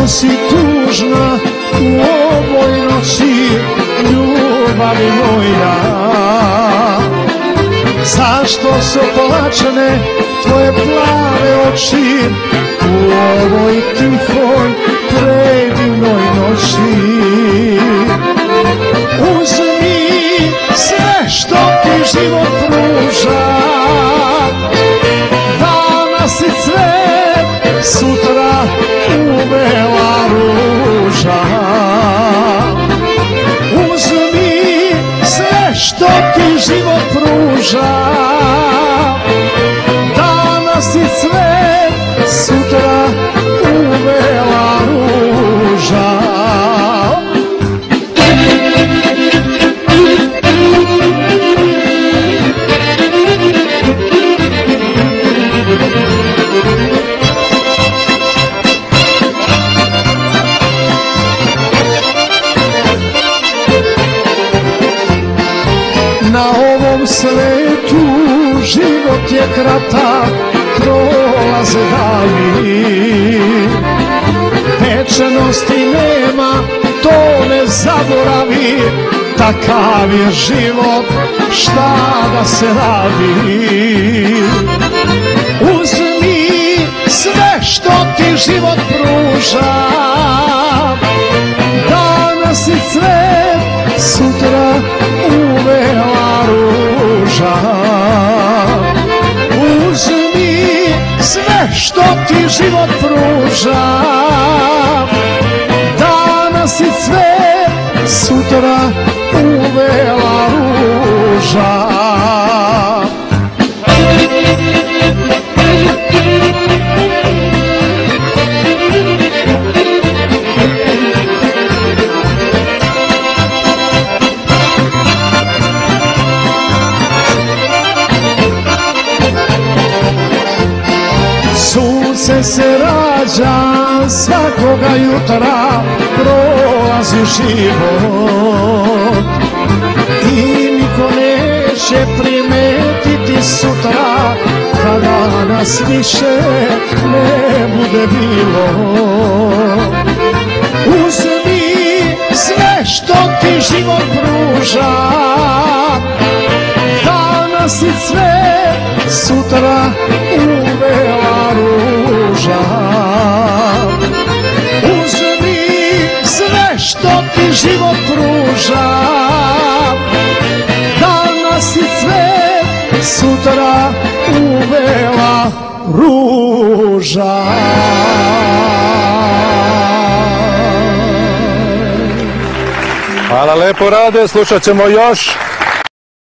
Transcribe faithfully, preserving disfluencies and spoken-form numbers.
Zašto si tužna u ovoj noći, ljubavi moja? Zašto su plačane tvoje plave oči u ovoj tihoj, predivnoj noći? Uzmi sve što ti život pruža, danas i cvet, sutra uvela ruža. Uzmi sve što ti život pruža, danas i cvet, sutra uvela ruža. Na ovom svetu život je kratak, prolaze dani. Večnosti nema, to ne zaboravi, takav je život, šta da se radi. Uzmi sve što ti život pruža, danas i cvet, sutra uvela ruža. Uzmi sve što ti život pruža, danas i cvet, sutra uvela ruža. Sunce se rađa svakoga jutra, prolazi život i niko neće primetiti sutra, kada nas više ne bude bilo. Uzmi sve što ti život pruža, danas i cvet, sutra uvela ruža. Uzmi sve što ti život pruža, danas i cvet, sutra uvela ruža. Hvala lepo, Rade, slušat ćemo još.